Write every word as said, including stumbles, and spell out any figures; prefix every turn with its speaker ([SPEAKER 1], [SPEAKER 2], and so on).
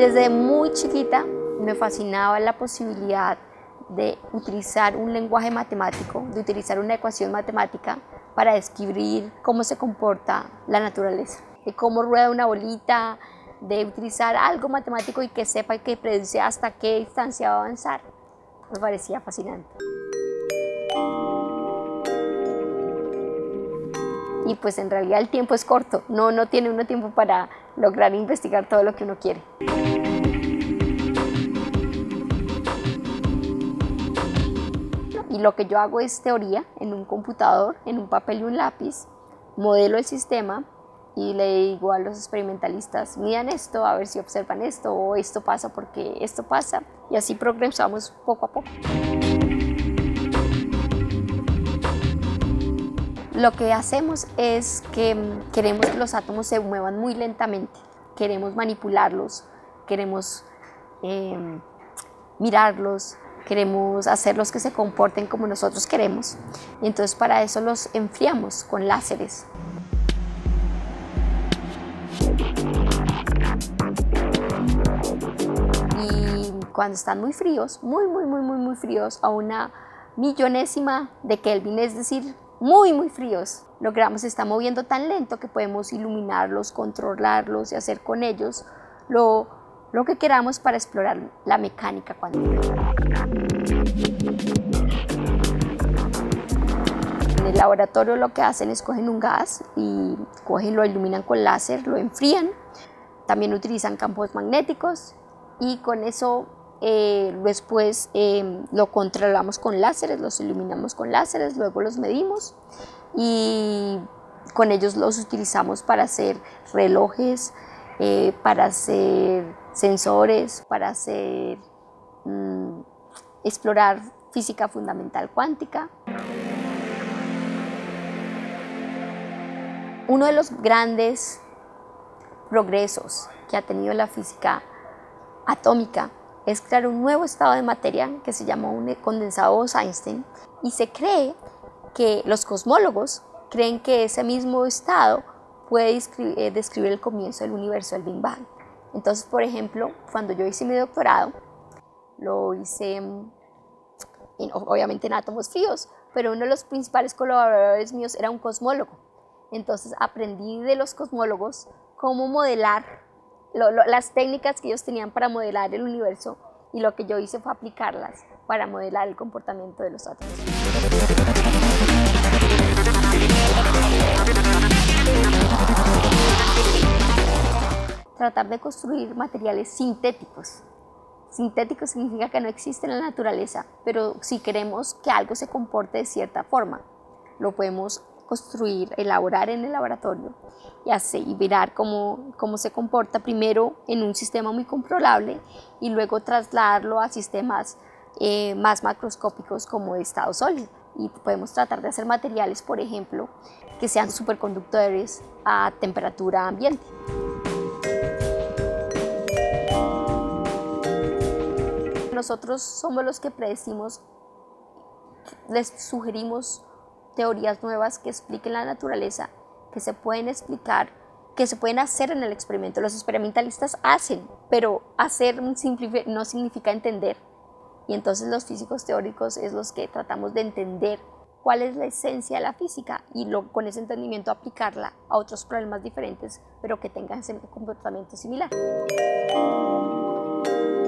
[SPEAKER 1] Desde muy chiquita me fascinaba la posibilidad de utilizar un lenguaje matemático, de utilizar una ecuación matemática para describir cómo se comporta la naturaleza, de cómo rueda una bolita, de utilizar algo matemático y que sepa y que predice hasta qué distancia va a avanzar. Me parecía fascinante. Y pues en realidad el tiempo es corto, no, no tiene uno tiempo para lograr investigar todo lo que uno quiere. Y lo que yo hago es teoría en un computador, en un papel y un lápiz, modelo el sistema y le digo a los experimentalistas, midan esto, a ver si observan esto, o esto pasa porque esto pasa, y así progresamos poco a poco. Lo que hacemos es que queremos que los átomos se muevan muy lentamente, queremos manipularlos, queremos eh, mirarlos, queremos hacerlos que se comporten como nosotros queremos, y entonces para eso los enfriamos con láseres. Y cuando están muy fríos, muy, muy, muy, muy, muy fríos, a una millonésima de Kelvin, es decir, muy, muy fríos, logramos se está moviendo tan lento que podemos iluminarlos, controlarlos y hacer con ellos lo, lo que queramos para explorar la mecánica cuántica. En el laboratorio lo que hacen es cogen un gas y cogen, lo iluminan con láser, lo enfrían, también utilizan campos magnéticos y con eso eh, después eh, lo controlamos con láseres, los iluminamos con láseres, luego los medimos y con ellos los utilizamos para hacer relojes, eh, para hacer sensores, para hacer mmm, explorar física fundamental cuántica. Uno de los grandes progresos que ha tenido la física atómica es crear un nuevo estado de materia que se llama un condensado Bose-Einstein, y se cree que los cosmólogos creen que ese mismo estado puede describir, eh, describir el comienzo del universo, el Big Bang. Entonces, por ejemplo, cuando yo hice mi doctorado, lo hice en, obviamente en átomos fríos, pero uno de los principales colaboradores míos era un cosmólogo. Entonces aprendí de los cosmólogos cómo modelar lo, lo, las técnicas que ellos tenían para modelar el universo, y lo que yo hice fue aplicarlas para modelar el comportamiento de los átomos. Tratar de construir materiales sintéticos. Sintético significa que no existen en la naturaleza, pero si queremos que algo se comporte de cierta forma, lo podemos construir, elaborar en el laboratorio y hacer y mirar cómo, cómo se comporta primero en un sistema muy controlable y luego trasladarlo a sistemas eh, más macroscópicos como estado sólido. Y podemos tratar de hacer materiales, por ejemplo, que sean superconductores a temperatura ambiente. Nosotros somos los que predecimos, les sugerimos teorías nuevas que expliquen la naturaleza, que se pueden explicar, que se pueden hacer en el experimento. Los experimentalistas hacen, pero hacer no significa entender. Y entonces los físicos teóricos es los que tratamos de entender cuál es la esencia de la física y lo, con ese entendimiento aplicarla a otros problemas diferentes, pero que tengan ese comportamiento similar.